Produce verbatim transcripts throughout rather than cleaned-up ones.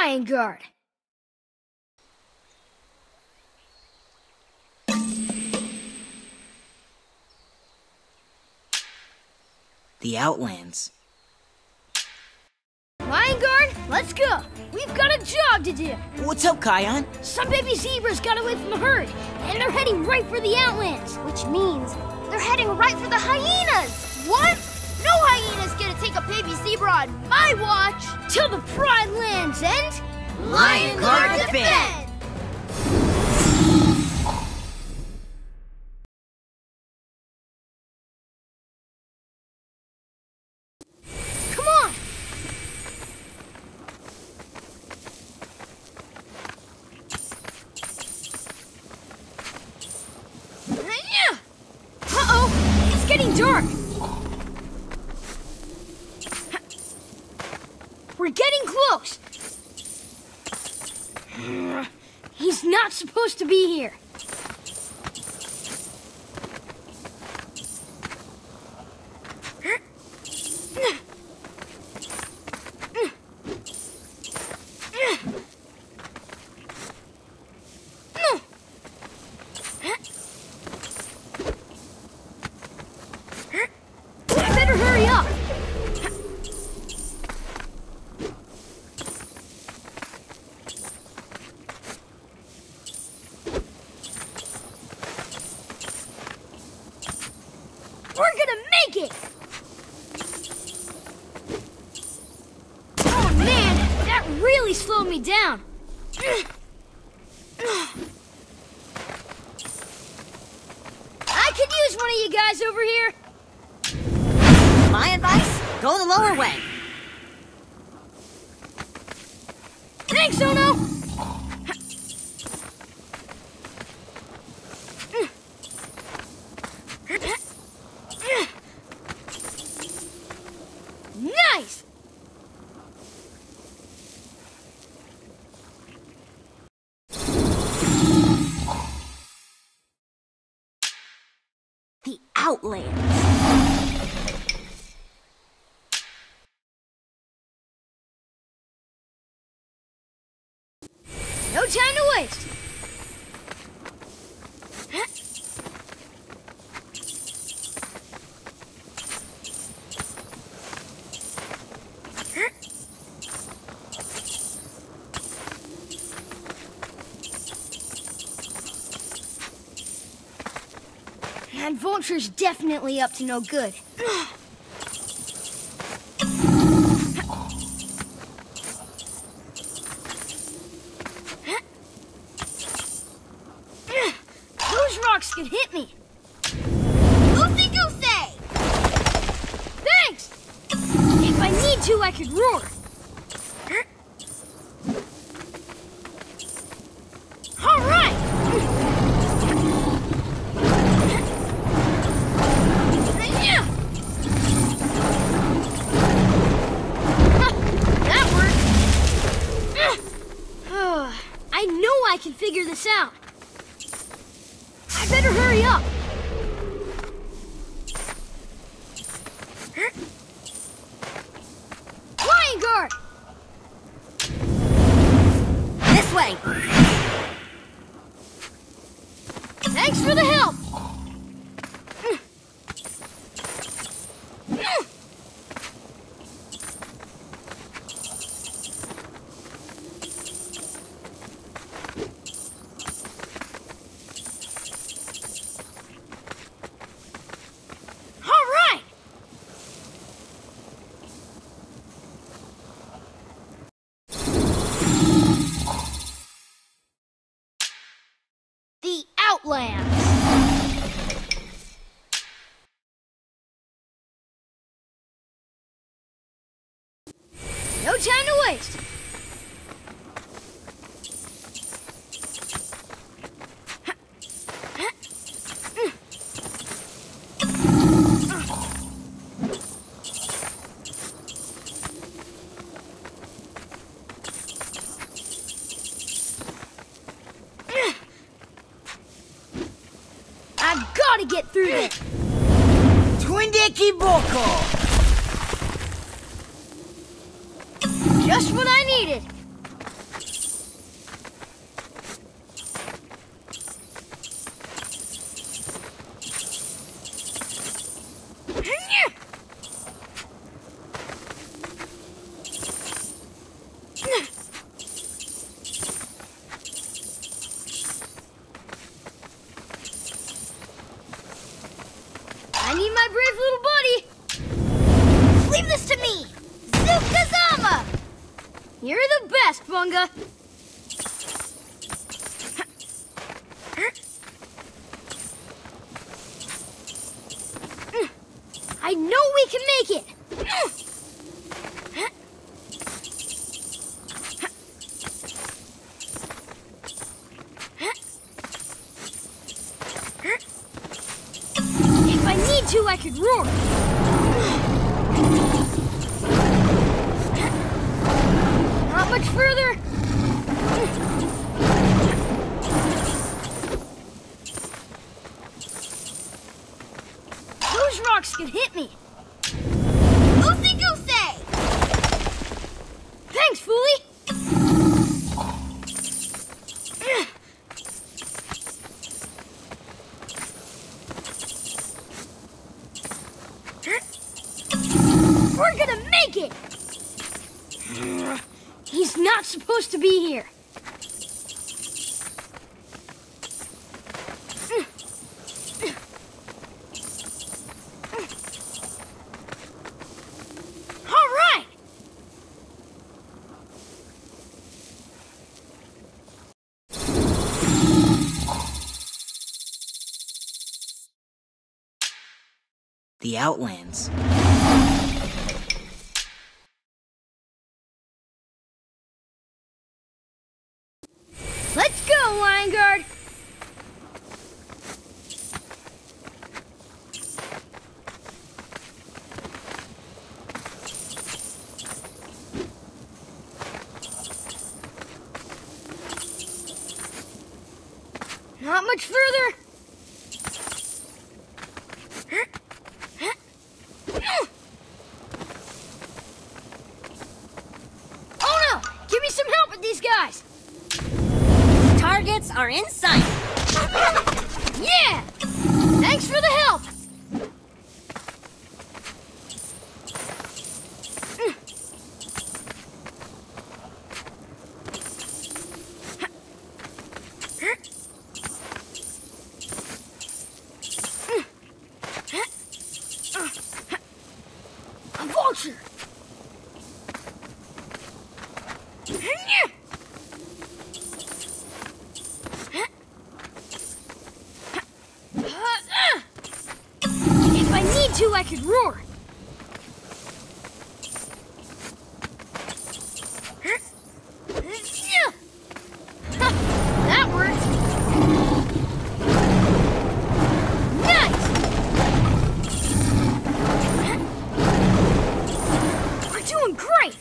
Lion Guard. The Outlands. Lion Guard, let's go. We've got a job to do. What's up, Kion? Some baby zebras got away from the herd, and they're heading right for the Outlands. Which means they're heading right for the hyenas. What? No hyena's gonna take a baby zebra on my watch. Till the Pride Lands end. Lion Guard defend! Come on! Uh-oh! It's getting dark! We're getting close! He's not supposed to be here. Better hurry up. We're gonna make it! Oh man, that really slowed me down. I could use one of you guys over here. My advice? Go the lower way. Thanks, Ono! Nice! The Outlands. No time to waste. That vulture's definitely up to no good. Those rocks could hit me. Goosey goosey! Thanks! If I need to, I could roar. All right! Yeah. That worked. I know I can figure this out. I better hurry up. Lion Guard! This way! Thanks for the help! All right! The Outlands. No time to waste. I've got to get through this. Twinde Kiboko! Just what I needed. Umbunga. I know we can make it. If I need to, I could roar. Not much further. Those rocks can hit me. Oopsie goosey! Thanks, Foolie. We're gonna make it! He's not supposed to be here. All right! The Outlands. Let's go, Lion Guard! Not much further. Oh no! Give me some help with these guys! Targets are in sight. Yeah! Thanks for the help! A vulture! If I need to, I could roar. That worked. Nice! We're doing great!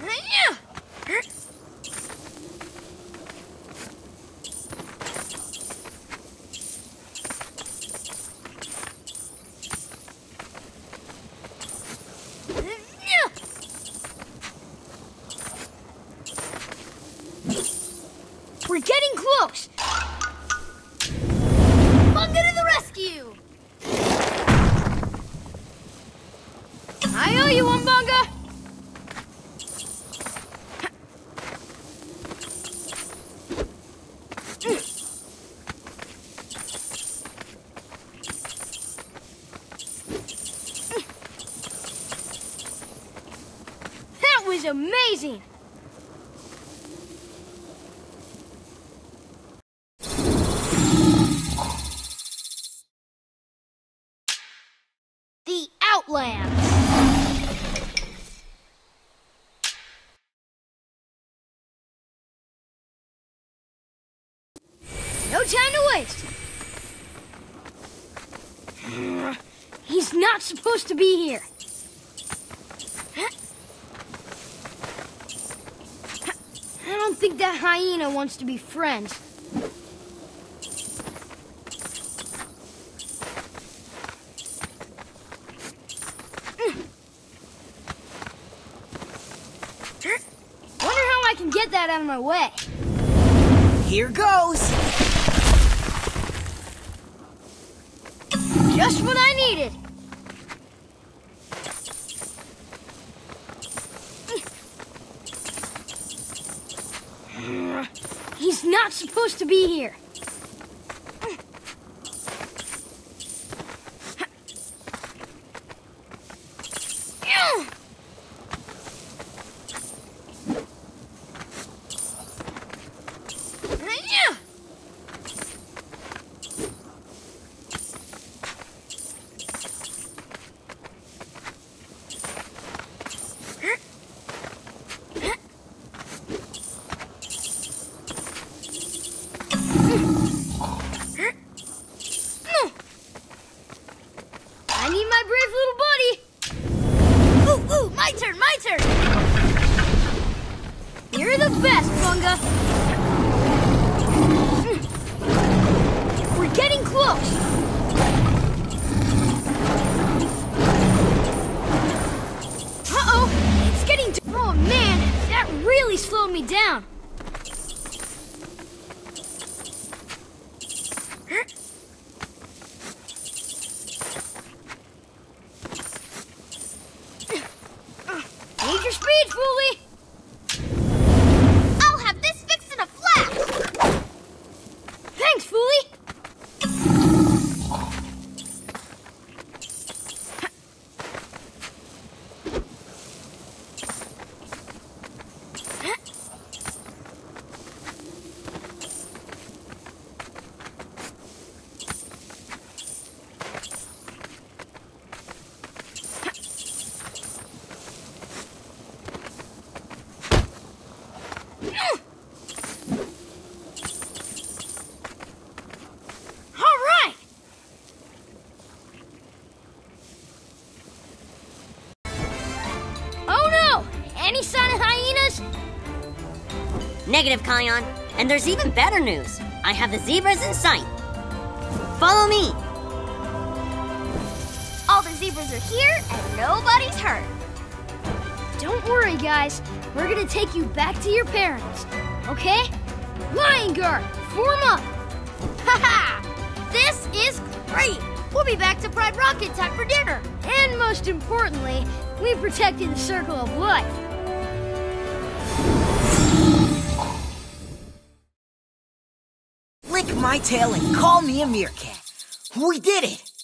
We're getting close! Bunga to the rescue! I owe you, Umbunga! That was amazing! The Outlands! No time to waste! He's not supposed to be here! I don't think that hyena wants to be friends. Wonder how I can get that out of my way. Here goes. Just what I needed. He's not supposed to be here. really slowed me down. Need your speed, Foolie! I'll have this fixed in a flash! Thanks, Foolie! Any sign of hyenas? Negative, Kion. And there's even better news. I have the zebras in sight. Follow me. All the zebras are here and nobody's hurt. Don't worry, guys. We're gonna take you back to your parents, okay? Lion Guard, form up! Ha-ha! This is great! We'll be back to Pride Rock in time for dinner. And most importantly, we protected the Circle of Life. Lick my tail and call me a meerkat. We did it!